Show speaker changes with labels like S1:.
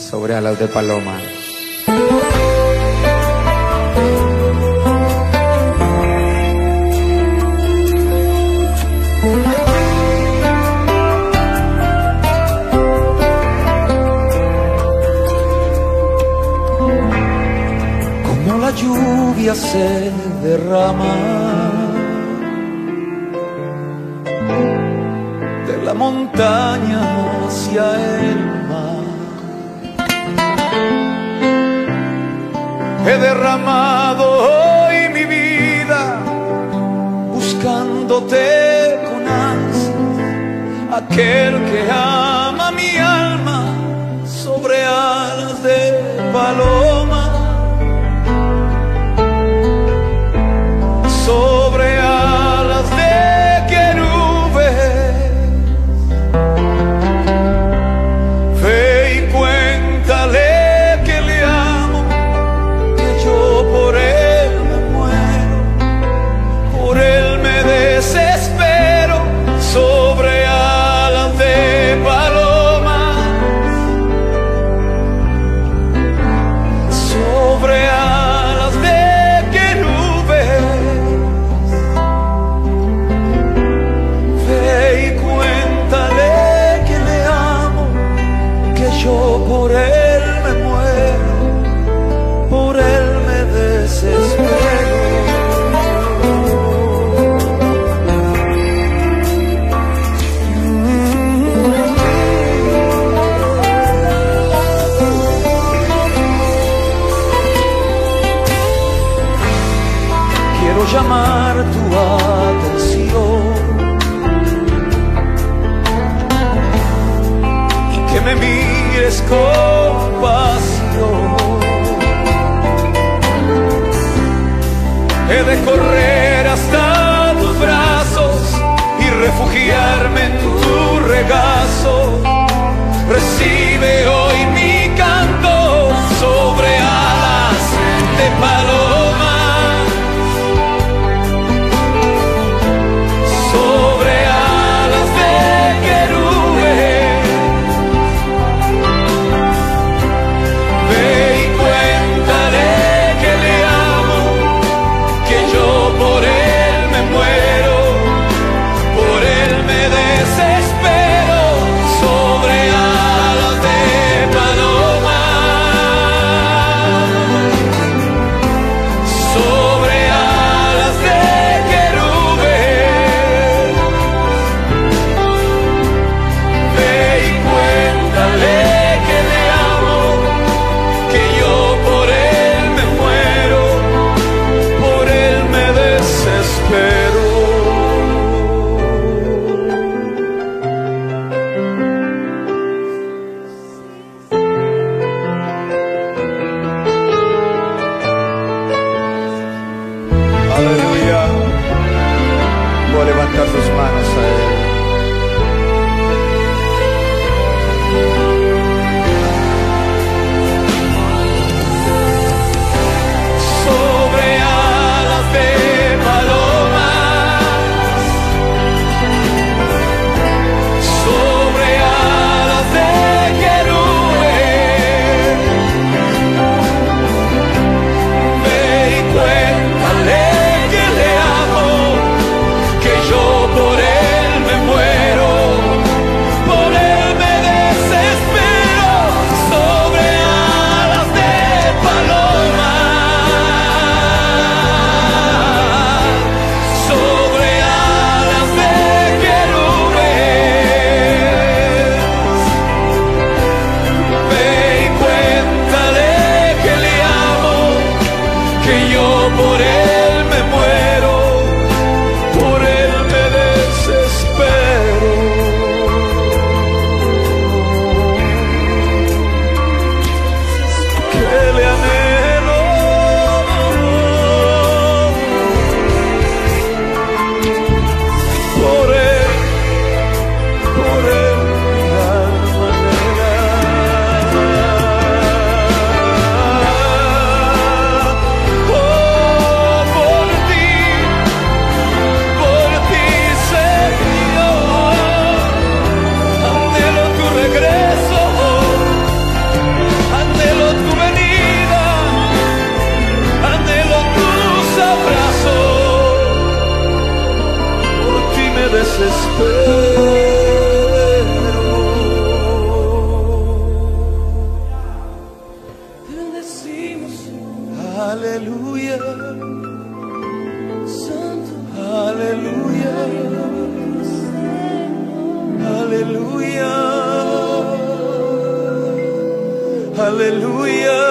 S1: sobre alas de paloma.
S2: Como la lluvia se derrama de la montaña hacia el mar, he derramado hoy mi vida buscándote con ansias, aquel que ama mi alma sobre alas de paloma, sobre alas de querubes. Ve y cuéntale que le amo, que yo por él me muero, por él me desespero, sobre alas de paloma, sobre alas de querubes. Yo por él me muero, por él me desespero. Quiero llamar tu atención y que me mires con pasión. He de correr hasta tus brazos y refugiarme en tu regazo. Recibe hoy mi canto sobre alas de paloma, sobre alas de querubes. Ve y cuéntale que le amo, que yo por él me muero, por él me desespero. aleluya.